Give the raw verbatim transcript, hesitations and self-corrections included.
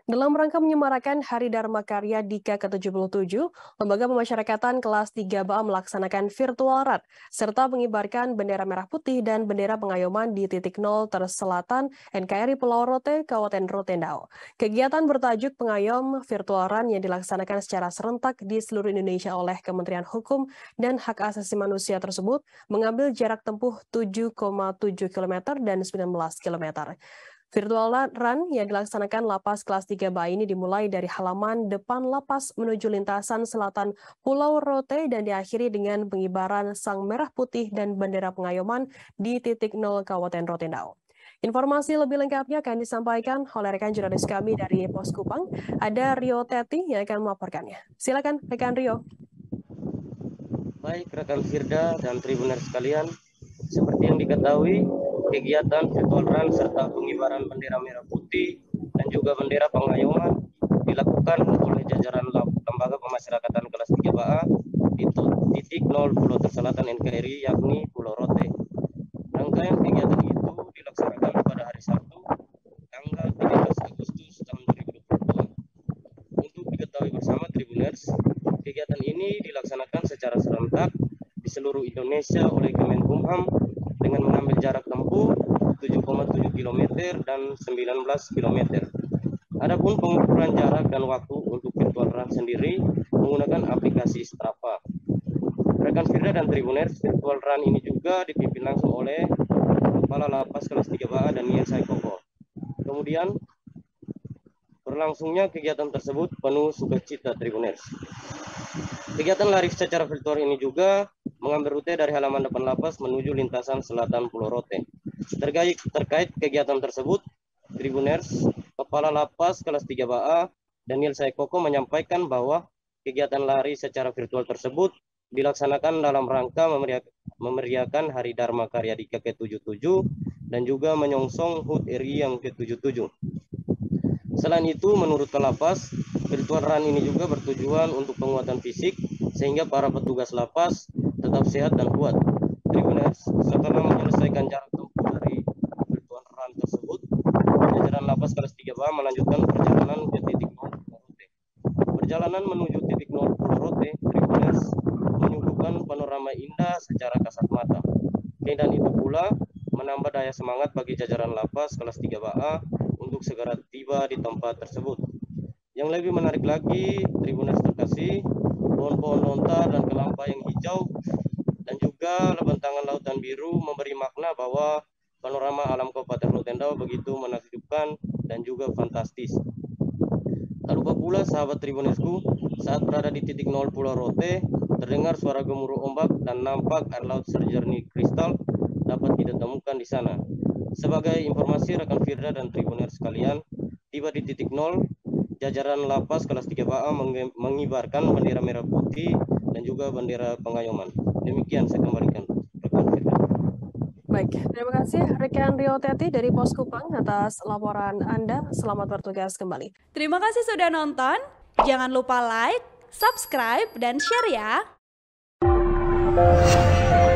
Dalam rangka menyemarakan Hari Dharma Karya Dika ke tujuh puluh tujuh, Lembaga Pemasyarakatan kelas tiga B A melaksanakan virtual run, serta mengibarkan bendera merah putih dan bendera pengayoman di titik nol terselatan N K R I Pulau Rote, Kabupaten Rotendao. Kegiatan bertajuk Pengayom Virtual Run yang dilaksanakan secara serentak di seluruh Indonesia oleh Kementerian Hukum dan Hak Asasi Manusia tersebut mengambil jarak tempuh tujuh koma tujuh kilometer dan sembilan belas kilometer. Virtual run yang dilaksanakan lapas kelas tiga B A ini dimulai dari halaman depan lapas menuju lintasan selatan Pulau Rote dan diakhiri dengan pengibaran sang merah putih dan bendera pengayoman di titik nol Kabupaten Rotendao. Informasi lebih lengkapnya akan disampaikan oleh rekan jurnalis kami dari Pos Kupang, ada Rio Teti yang akan melaporkannya. Silakan rekan Rio. Baik rekan Firda dan Tribuner sekalian, seperti yang diketahui, kegiatan virtual run serta pengibaran bendera merah putih dan juga bendera pengayoman dilakukan oleh jajaran Lembaga Pemasyarakatan kelas tiga B A di titik nol Pulau Terselatan N K R I yakni Pulau Rote. Rangkaian kegiatan itu dilaksanakan pada hari Sabtu, tanggal tiga belas Agustus tahun dua ribu dua puluh dua. Untuk diketahui bersama Tribuners, kegiatan ini dilaksanakan secara serentak di seluruh Indonesia oleh Kemenkumham dengan mengambil jarak tempuh tujuh koma tujuh kilometer dan sembilan belas kilometer. Adapun pengukuran jarak dan waktu untuk virtual run sendiri menggunakan aplikasi Strava. Rekan Firda dan Tribuners, virtual run ini juga dipimpin langsung oleh Kepala Lapas kelas tiga B A Daniel Saikoko. Kemudian berlangsungnya kegiatan tersebut penuh sukacita Tribuners. Kegiatan lari secara virtual ini juga mengambil rute dari halaman depan lapas menuju lintasan selatan Pulau Rote. Terkait, terkait kegiatan tersebut, Tribuners, Kepala Lapas kelas tiga B A Daniel Saikoko menyampaikan bahwa kegiatan lari secara virtual tersebut dilaksanakan dalam rangka memeriahkan Hari Dharma Karya Dika ke tujuh puluh tujuh dan juga menyongsong H U T R I yang ke tujuh puluh tujuh. Selain itu, menurut Kalapas, virtual run ini juga bertujuan untuk penguatan fisik sehingga para petugas lapas tetap sehat dan kuat. Tribuners, setelah menyelesaikan jarak tempuh dari virtual run tersebut, jajaran lapas kelas tiga B A melanjutkan perjalanan ke titik nol Pulau Rote. Perjalanan menuju titik nol Pulau Rote, Tribuners, menyuguhkan panorama indah secara kasat mata. Dan itu pula menambah daya semangat bagi jajaran lapas kelas tiga B A untuk segera tiba di tempat tersebut. Yang lebih menarik lagi, Tribuners terkasih, pohon-pohon lontar dan kelapa yang hijau dan juga bentangan lautan biru memberi makna bahwa panorama alam Kabupaten Rotendao begitu menakjubkan dan juga fantastis. Tak lupa pula sahabat Tribunersku, saat berada di titik nol Pulau Rote, terdengar suara gemuruh ombak dan nampak air laut sejernih kristal dapat kita temukan di sana. Sebagai informasi rekan Firda dan Tribuners sekalian, tiba di titik nol, jajaran lapas kelas tiga B A mengibarkan bendera merah putih dan juga bendera pengayoman. Demikian saya kembalikan rekan Firda. Baik, terima kasih rekan Rio Teti dari Pos Kupang atas laporan Anda. Selamat bertugas kembali. Terima kasih sudah nonton. Jangan lupa like, subscribe, dan share ya.